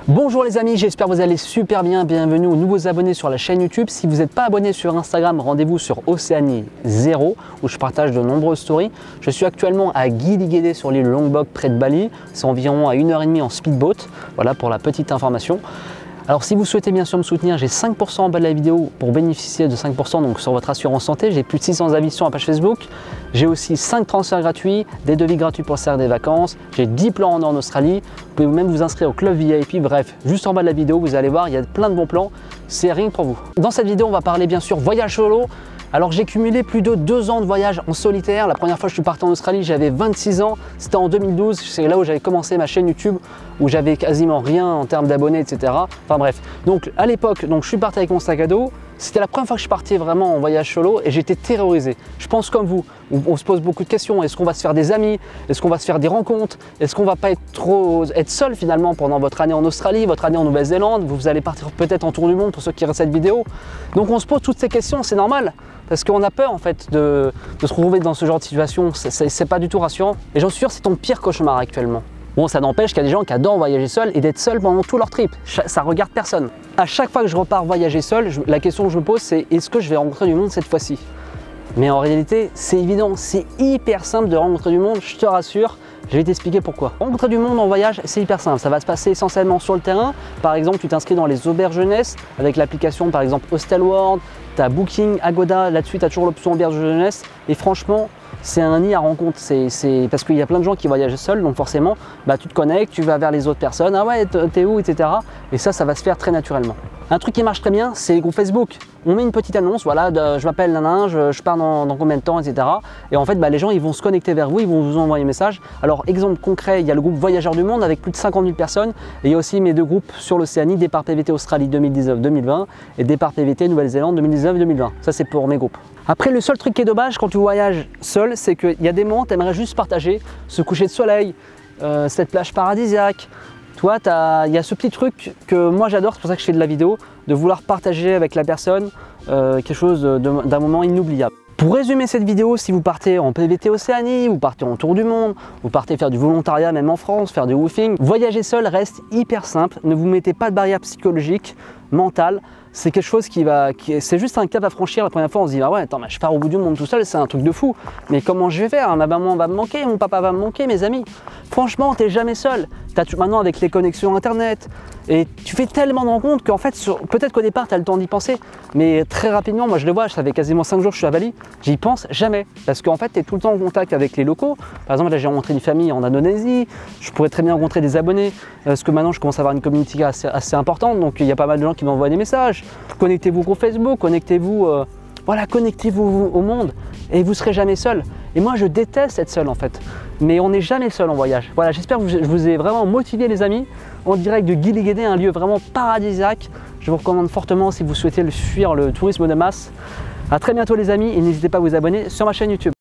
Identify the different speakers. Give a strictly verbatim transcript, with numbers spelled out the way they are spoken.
Speaker 1: Bonjour les amis, j'espère que vous allez super bien. Bienvenue aux nouveaux abonnés sur la chaîne YouTube. Si vous n'êtes pas abonné sur Instagram, rendez-vous sur Océanie zéro où je partage de nombreuses stories. Je suis actuellement à Gili Gede sur l'île Lombok près de Bali. C'est environ à une heure trente en speedboat. Voilà pour la petite information. Alors si vous souhaitez bien sûr me soutenir, j'ai cinq pour cent en bas de la vidéo pour bénéficier de cinq pour cent donc sur votre assurance santé. J'ai plus de six cents avis sur ma page Facebook. J'ai aussi cinq transferts gratuits, des devis gratuits pour faire des vacances. J'ai dix plans en Australie. Vous pouvez même vous inscrire au club V I P. Bref, juste en bas de la vidéo, vous allez voir, il y a plein de bons plans. C'est rien que pour vous. Dans cette vidéo, on va parler bien sûr voyage solo. Alors j'ai cumulé plus de deux ans de voyage en solitaire. La première fois que je suis parti en Australie, j'avais vingt-six ans. C'était en deux mille douze. C'est là où j'avais commencé ma chaîne YouTube, où j'avais quasiment rien en termes d'abonnés, et cetera. Enfin bref. Donc à l'époque, donc je suis parti avec mon sac à dos. C'était la première fois que je suis parti vraiment en voyage solo et j'étais terrorisé. Je pense comme vous, on, on se pose beaucoup de questions. Est-ce qu'on va se faire des amis? Est-ce qu'on va se faire des rencontres? Est-ce qu'on va pas être trop être seul finalement pendant votre année en Australie, votre année en Nouvelle-Zélande? Vous allez partir peut-être en tour du monde pour ceux qui regardent cette vidéo. Donc on se pose toutes ces questions, c'est normal. Parce qu'on a peur en fait de, de se retrouver dans ce genre de situation. C'est pas du tout rassurant. Et j'en suis sûr, c'est ton pire cauchemar actuellement. Bon, ça n'empêche qu'il y a des gens qui adorent voyager seul et d'être seul pendant tout leur trip. Ça regarde personne. À chaque fois que je repars voyager seul, je, la question que je me pose, c'est est-ce que je vais rencontrer du monde cette fois-ci? Mais en réalité, c'est évident, c'est hyper simple de rencontrer du monde, je te rassure. Je vais t'expliquer pourquoi. Rencontrer du monde en voyage, c'est hyper simple. Ça va se passer essentiellement sur le terrain. Par exemple, tu t'inscris dans les auberges jeunesse avec l'application par exemple Hostelworld, tu as Booking, Agoda, là-dessus tu as toujours l'option auberge jeunesse. Et franchement, c'est un nid à rencontre. C'est parce qu'il y a plein de gens qui voyagent seuls, donc forcément, bah, tu te connectes, tu vas vers les autres personnes. Ah ouais, t'es où, et cetera. Et ça, ça va se faire très naturellement. Un truc qui marche très bien, c'est les groupes Facebook. On met une petite annonce, voilà, de, je m'appelle Nanin, je, je pars dans, dans combien de temps, et cetera. Et en fait, bah, les gens, ils vont se connecter vers vous, ils vont vous envoyer un message. Alors, exemple concret, il y a le groupe Voyageurs du Monde avec plus de cinquante mille personnes. Et il y a aussi mes deux groupes sur l'Océanie, Départ P V T Australie deux mille dix-neuf deux mille vingt et Départ P V T Nouvelle-Zélande deux mille dix-neuf deux mille vingt. Ça, c'est pour mes groupes. Après, le seul truc qui est dommage quand tu voyages seul, c'est qu'il y a des moments où tu aimerais juste partager ce coucher de soleil, euh, cette plage paradisiaque. Toi, il y a ce petit truc que moi j'adore, c'est pour ça que je fais de la vidéo, de vouloir partager avec la personne euh, quelque chose d'un moment inoubliable. Pour résumer cette vidéo, si vous partez en P V T Océanie, vous partez en tour du monde, vous partez faire du volontariat même en France, faire du woofing, voyager seul reste hyper simple, ne vous mettez pas de barrière psychologique, mentale. C'est quelque chose qui va, qui, c'est juste un cap à franchir. La première fois, on se dit ah ouais, attends, mais je pars au bout du monde tout seul, c'est un truc de fou. Mais comment je vais faire? Ma maman va me manquer, mon papa va me manquer, mes amis. Franchement, t'es jamais seul. T'as maintenant avec les connexions internet et tu fais tellement de rencontres qu'en fait, peut-être qu'au départ, tu as le temps d'y penser, mais très rapidement, moi je le vois, ça fait quasiment cinq jours que je suis à Bali, j'y pense jamais. Parce qu'en fait, tu es tout le temps en contact avec les locaux. Par exemple, là, j'ai rencontré une famille en Indonésie, je pourrais très bien rencontrer des abonnés, parce que maintenant, je commence à avoir une communauté assez, assez importante, donc il y a pas mal de gens qui m'envoient des messages. Connectez-vous au groupe Facebook, connectez-vous, euh, voilà, connectez-vous au monde et vous serez jamais seul. Et moi, je déteste être seul en fait, mais on n'est jamais seul en voyage. Voilà, j'espère que je vous ai vraiment motivé les amis, en direct de Gili Gede, un lieu vraiment paradisiaque. Je vous recommande fortement si vous souhaitez le fuir le tourisme de masse. A très bientôt les amis et n'hésitez pas à vous abonner sur ma chaîne YouTube.